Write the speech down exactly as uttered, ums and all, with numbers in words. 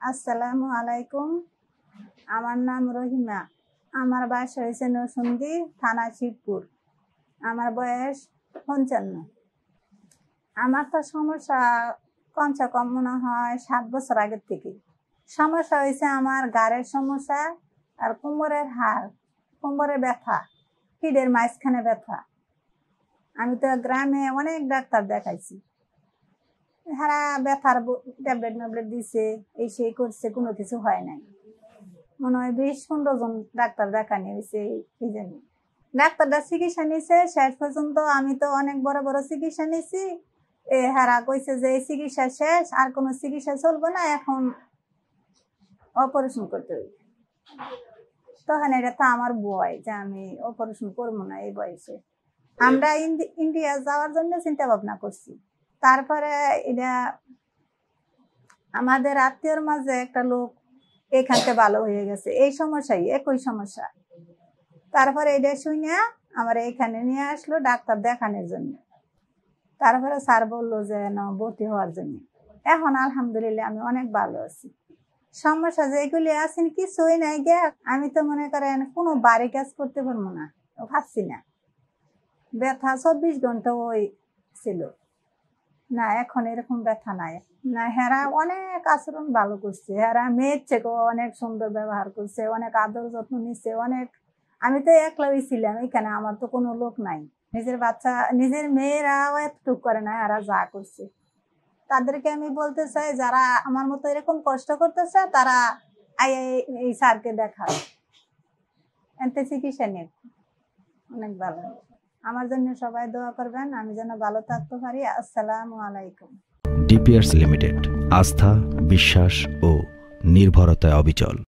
আসসালামু আলাইকুম। আমার নাম রহিমা। আমার বাসা হয়েছে নরসিংদী থানা শিবপুর। আমার বয়স পঞ্চান্ন। আমার তো সমস্যা কমসে কম মনে হয় সাত বছর আগের থেকে। সমস্যা হয়েছে আমার গাড়ের সমস্যা আর কোমরের হাড়, কোমরে ব্যথা, পিঠের মাঝখানে ব্যথা। আমি তো গ্রামে অনেক ডাক্তার দেখাইছি, হারা ব্যথার ট্যাবলেট ট্যাবলেট দিছে, এই সেই করছে, কোনো কিছু হয় নাই। মনে হয় বিশ পনেরো জন ডাক্তার দেখানি হয়েছে। এই জন্য ডাক্তারটা চিকিৎসা নিছে শেষ পর্যন্ত। আমি তো অনেক বড় বড় চিকিৎসা নিছি, এ হারা কইছে যে এই চিকিৎসা শেষ, আর কোনো চিকিৎসা চলবে না, এখন অপারেশন করতে হবে। তখন এটা তো আমার ভয় যে আমি অপারেশন করবো না এই বয়সে। আমরা ইন্ডিয়া যাওয়ার জন্য চিন্তা ভাবনা করছি। তারপরে এটা আমাদের আত্মীয়র মাঝে একটা লোক এখানতে ভালো হয়ে গেছে, এই সমস্যাই একই সমস্যা। তারপরে এটা শুনে আমার এখানে নিয়ে আসলো ডাক্তার দেখানোর জন্য। তারপরে স্যার বললো যে না ভর্তি হওয়ার জন্য। এখন আলহামদুলিল্লাহ আমি অনেক ভালো আছি। সমস্যা যেগুলি আছেন কিছুই নাই গে। আমি তো মনে করেন কোনো বাড়ি কাজ করতে পারবো না, ভাবছি না। ব্যথা চব্বিশ ঘন্টা ওই ছিল না, এখন এরকম ব্যথা নাই না। হেরা অনেক আচরণ ভালো করছে, হেরা মেয়ের থেকেও অনেক সুন্দর ব্যবহার করছে, অনেক আদর যত্ন নিচ্ছে, অনেক। আমি তো একলাই ছিলাম এখানে, আমার তো কোনো লোক নাই। নিজের বাচ্চা নিজের মেয়েরাও এতটুক করে না, এরা যা করছে। তাদেরকে আমি বলতে চাই যারা আমার মতো এরকম কষ্ট করতেছে তারা এই স্যারকে দেখা, এতে চিকিৎসা নিয়ে অনেক ভালো। আমার জন্য সবাই দোয়া করবেন, আমি যেন ভালো থাকতে পারি। আসসালামু আলাইকুম। ডিপিআরস লিমিটেড, আস্থা, বিশ্বাস ও নির্ভরতায় অবিচল।